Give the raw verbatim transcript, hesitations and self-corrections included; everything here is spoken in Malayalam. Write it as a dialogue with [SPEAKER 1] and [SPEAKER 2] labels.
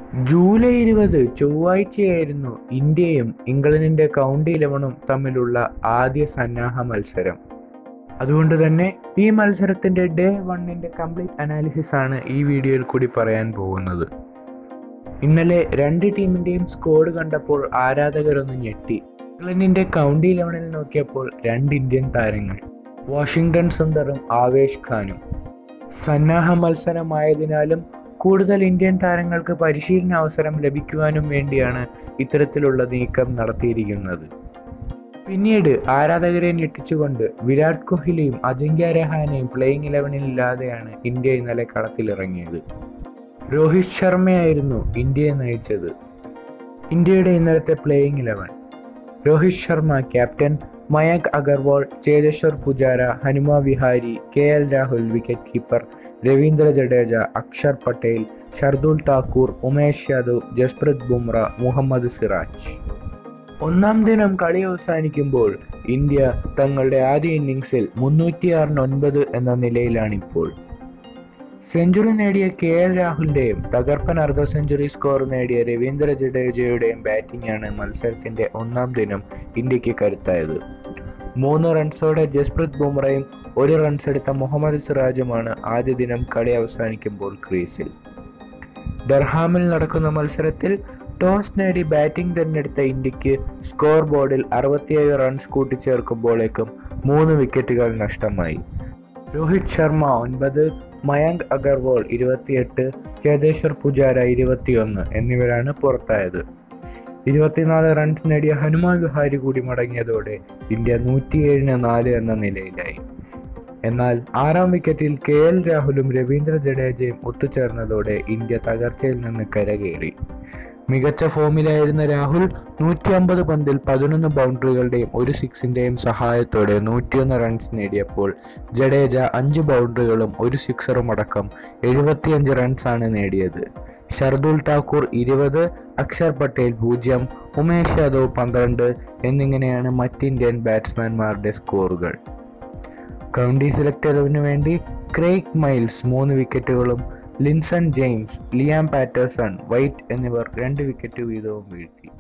[SPEAKER 1] ജൂലൈ ഇരുപത് ചൊവ്വാഴ്ചയായിരുന്നു ഇന്ത്യയും ഇംഗ്ലണ്ടിന്റെ കൗണ്ടി ഇലവനും തമ്മിലുള്ള ആദ്യ സന്നാഹ മത്സരം. അതുകൊണ്ട് തന്നെ ഈ മത്സരത്തിന്റെ ഡേ വണ്ണിന്റെ കംപ്ലീറ്റ് അനാലിസിസ് ആണ് ഈ വീഡിയോയിൽ കൂടി പറയാൻ പോകുന്നത്. ഇന്നലെ രണ്ട് ടീമിന്റെയും സ്കോഡ് കണ്ടപ്പോൾ ആരാധകരൊന്ന് ഞെട്ടി. ഇംഗ്ലണ്ടിന്റെ കൗണ്ടി ഇലവനിൽ നോക്കിയപ്പോൾ രണ്ട് ഇന്ത്യൻ താരങ്ങൾ, വാഷിംഗ്ടൺ സുന്ദറും ആവേശ് ഖാനും. സന്നാഹ മത്സരമായതിനാലും കൂടുതൽ ഇന്ത്യൻ താരങ്ങൾക്ക് പരിശീലന അവസരം ലഭിക്കുവാനും വേണ്ടിയാണ് ഇത്തരത്തിലുള്ള നീക്കം നടത്തിയിരിക്കുന്നത്. പിന്നീട് ആരാധകരെ ഞെട്ടിച്ചുകൊണ്ട് വിരാട് കോഹ്ലിയും അജിങ്ക്യ രഹാനെയും പ്ലേയിങ് ഇലവനിൽ ഇല്ലാതെയാണ് ഇന്ത്യ ഇന്നലെ കളത്തിലിറങ്ങിയത്. രോഹിത് ശർമ്മയായിരുന്നു ഇന്ത്യയെ നയിച്ചത്. ഇന്ത്യയുടെ ഇന്നലത്തെ playing eleven: Rohit Sharma captain, Mayank Agarwal, Cheteshwar Pujara, Hanuma Vihari, K L Rahul wicket keeper, Ravindra Jadeja, Axar Patel, Shardul Thakur, Umesh Yadav, Jasprit Bumrah, Mohammed Siraj. ഒന്നാം ദിനം കളി അവസാനിക്കുമ്പോൾ ഇന്ത്യ തങ്ങളുടെ ആദ്യ ഇന്നിംഗ്സിൽ മുന്നൂറ്റിയാറിന് ഒൻപത് എന്ന നിലയിലാണിപ്പോൾ. സെഞ്ചുറി നേടിയ കെ എൽ രാഹുലിന്റെയും തകർപ്പൻ അർദ്ധ സെഞ്ചുറി സ്കോർ നേടിയ രവീന്ദ്ര ജഡേജയുടെയും ബാറ്റിംഗാണ് മത്സരത്തിന്റെ ഒന്നാം ദിനം ഇന്ത്യക്ക് കരുത്തായത്. മൂന്ന് റൺസോടെ ജസ്പ്രീത് ബുംറയും ഒരു റൺസ് എടുത്ത മുഹമ്മദ് സിറാജുമാണ് ആദ്യ ദിനം കളി അവസാനിക്കുമ്പോൾ ക്രീസിൽ. ഡർഹാമിൽ നടക്കുന്ന മത്സരത്തിൽ ടോസ് നേടി ബാറ്റിംഗ് തിരഞ്ഞെടുത്ത ഇന്ത്യക്ക് സ്കോർ ബോർഡിൽ അറുപത്തിയേഴ് റൺസ് കൂട്ടിച്ചേർക്കുമ്പോഴേക്കും മൂന്ന് വിക്കറ്റുകൾ നഷ്ടമായി. രോഹിത് ശർമ്മ ഒൻപത്, മയങ്ക് അഗർവാൾ ഇരുപത്തിയെട്ട്, ചേതേശ്വർ പുജാര ഇരുപത്തിയൊന്ന് എന്നിവരാണ് പുറത്തായത്. ഇരുപത്തിനാല് റൺസ് നേടിയ ഹനുമ വിഹാരി കൂടി മടങ്ങിയതോടെ ഇന്ത്യ നൂറ്റിയേഴിന് നാല് എന്ന നിലയിലായി. എന്നാൽ ആറാം വിക്കറ്റിൽ കെ എൽ രാഹുലും രവീന്ദ്ര ജഡേജയും ഒത്തുചേർന്നതോടെ ഇന്ത്യ തകർച്ചയിൽ നിന്ന് കരകയറി. മികച്ച ഫോമിലായിരുന്ന രാഹുൽ നൂറ്റി അമ്പത് പന്തിൽ പതിനൊന്ന് ബൗണ്ടറികളുടെയും ഒരു സിക്സിന്റെയും സഹായത്തോടെ നൂറ്റിയൊന്ന് റൺസ് നേടിയപ്പോൾ ജഡേജ അഞ്ച് ബൗണ്ടറികളും ഒരു സിക്സറും അടക്കം എഴുപത്തിയഞ്ച് റൺസാണ് നേടിയത്. ഷർദുൽ ഠാക്കൂർ ഇരുപത്, അക്ഷർ പട്ടേൽ പൂജ്യം, ഉമേഷ് യാദവ് പന്ത്രണ്ട് എന്നിങ്ങനെയാണ് മറ്റ് ഇന്ത്യൻ ബാറ്റ്സ്മാൻമാരുടെ സ്കോറുകൾ. കൗണ്ടി സെലക്ട് ഇലവനു വേണ്ടി ക്രെയ്ഗ് മൈൽസ് മൂന്ന് വിക്കറ്റുകളും Lyndon James, Liam Patterson, White എന്നിവർ രണ്ട് വിക്കറ്റ് വീതവും വീഴ്ത്തി.